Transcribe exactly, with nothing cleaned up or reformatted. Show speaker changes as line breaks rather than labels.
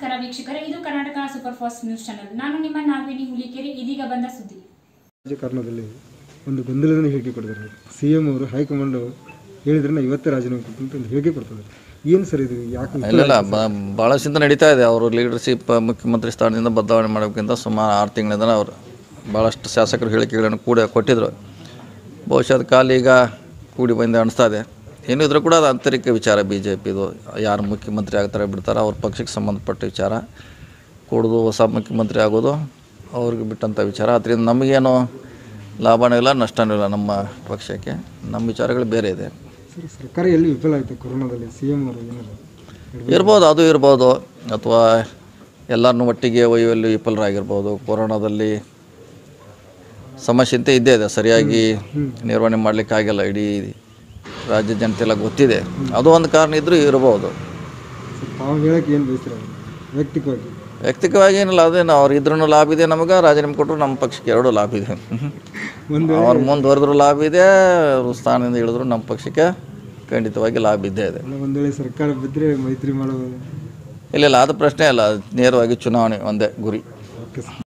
ನಮಸ್ಕಾರ ವೀಕ್ಷಕರೇ, ಇದು Karnataka super fast news channel. ನಾನು ನಿಮ್ಮ ನಾಗವೇಣಿ ಹುಲಿಕೆರೆ. ಇದೀಗ ಬಂದ ಸುದ್ದಿ.
ರಾಜಕಾರಣದಲ್ಲಿ ಒಂದು ಗೊಂದಲದ ಹೇಳಿಕೆ ಕೊಡ್ತಾರೆ. ಸಿಎಂ ಅವರು ಹೈಕಮಾಂಡ್ ಹೇಳಿದ್ರೆ ಇವತ್ತೇ ರಾಜೀನಾಮೆ ಕೊಡ್ತೀನಿ ಅಂತ ಹೇಳಿಕೆ ಕೊಡ್ತಾರೆ. ಏನು ಸರ್ ಇದು? ಯಾಕೆ
ಇಲ್ಲ, ಭಾಳ ಚಿಂತೆ ನಡೀತಾ ಇದೆ. ಅವರು ಲೀಡರ್ಶಿಪ್ ಮುಖ್ಯಮಂತ್ರಿ ಸ್ಥಾನದಿಂದ ಬದಲಾವಣೆ ಮಾಡೋಕ್ಕಿಂತ ಸುಮಾರು ಆರು ತಿಂಗಳಿಂದ ಅವರು ಭಾಳಷ್ಟು ಶಾಸಕರು ಹೇಳಿಕೆಗಳನ್ನು ಕೂಡ ಕೊಟ್ಟಿದ್ದರು. ಬಹುಶಃ ಅದು ಕಾಲ ಈಗ ಕೂಡಿ ಬಂದು ಅನಿಸ್ತಾ ಇದೆ. ಏನೂ ಇದ್ರೂ ಕೂಡ ಅದು ಆಂತರಿಕ ವಿಚಾರ. ಬಿ ಜೆ ಪಿದು ಯಾರು ಮುಖ್ಯಮಂತ್ರಿ ಆಗ್ತಾರೆ ಬಿಡ್ತಾರೆ, ಅವ್ರ ಪಕ್ಷಕ್ಕೆ ಸಂಬಂಧಪಟ್ಟ ವಿಚಾರ. ಕೂಡದು ಹೊಸ ಮುಖ್ಯಮಂತ್ರಿ ಆಗೋದು ಅವ್ರಿಗೆ ಬಿಟ್ಟಂಥ ವಿಚಾರ. ಅದರಿಂದ ನಮಗೇನು ಲಾಭನೂ ಇಲ್ಲ, ನಷ್ಟನೂ ಇಲ್ಲ. ನಮ್ಮ ಪಕ್ಷಕ್ಕೆ ನಮ್ಮ ವಿಚಾರಗಳು ಬೇರೆ ಇದೆ.
ಸರ್, ಸರ್ಕಾರ ಎಲ್ಲಿ ವಿಫಲ ಆಯಿತು ಕೊರೋನಾದಲ್ಲಿ? ಸಿ ಎಂ ಅವರು ಏನಾದ್ರು
ಇರ್ಬೋದು, ಅದು ಇರ್ಬೋದು. ಅಥವಾ ಎಲ್ಲರನ್ನೂ ಒಟ್ಟಿಗೆ ಒಯ್ಯುವಲ್ಲಿ ವಿಫಲರಾಗಿರ್ಬೋದು. ಕೊರೋನಾದಲ್ಲಿ ಸಮಸ್ಯೆ ಅಂತ ಇದ್ದೇ ಇದೆ, ಸರಿಯಾಗಿ ನಿರ್ವಹಣೆ ಮಾಡಲಿಕ್ಕಾಗಿಲ್ಲ. ಇಡೀ ರಾಜ್ಯ ಜನತೆ ಎಲ್ಲ ಗೊತ್ತಿದೆ. ಅದು ಒಂದು ಕಾರಣ ಇದ್ದರೂ ಇರ್ಬೋದು.
ತಾವು ಹೇಳೋಕ್ಕೆ ಏನು ಬಯಸ್ತಾರೆ ವ್ಯಕ್ತಿಗವಾಗಿ?
ವ್ಯಕ್ತಿಗವಾಗಿ ಏನಿಲ್ಲ, ಅದೇನು ಅವ್ರು ಇದ್ರೂ ಲಾಭ ಇದೆ, ನಮಗೆ ರಾಜೀನಾಮೆ ಕೊಟ್ಟರು ನಮ್ಮ ಪಕ್ಷಕ್ಕೆ ಎರಡೂ ಲಾಭ ಇದೆ. ಅವ್ರು ಮುಂದುವರೆದ್ರೂ ಲಾಭ ಇದೆ, ಅವರು ಸ್ಥಾನದಿಂದ ಇಳಿದ್ರು ನಮ್ಮ ಪಕ್ಷಕ್ಕೆ ಖಂಡಿತವಾಗಿ ಲಾಭ ಇದ್ದೇ ಇದೆ.
ಒಂದು ವೇಳೆ ಸರ್ಕಾರ ಬಿದ್ದರೆ ಮೈತ್ರಿ ಮಾಡೋದು?
ಇಲ್ಲ ಇಲ್ಲ, ಅದು ಪ್ರಶ್ನೆ ಇಲ್ಲ. ನೇರವಾಗಿ ಚುನಾವಣೆ ಒಂದೇ ಗುರಿ.
Okay sir.